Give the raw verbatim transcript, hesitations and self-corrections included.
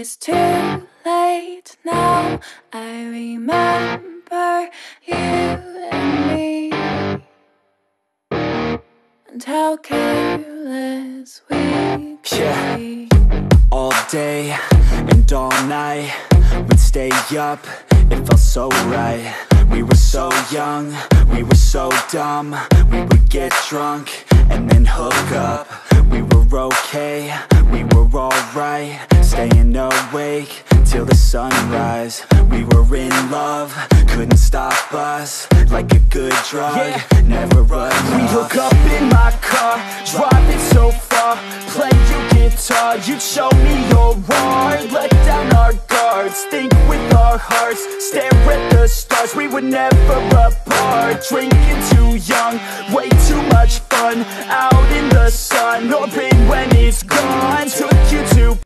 it's too late now. I remember you and me, and how careless we could Yeah. be. All day and all night, we'd stay up, it felt so right. We were so young, we were so dumb. We would get drunk and then hook up. We were okay, we were alright, staying awake till the sunrise. We were in love, couldn't stop us, like a good drug, yeah. Never enough. We'd hook up in my car, driving so far, play you guitar, you'd show me your art, let down our guards, think with our hearts, stare at the stars. We were never apart, drinking too young, way too much fun, out in the sun, or pain when it's gone. Took you to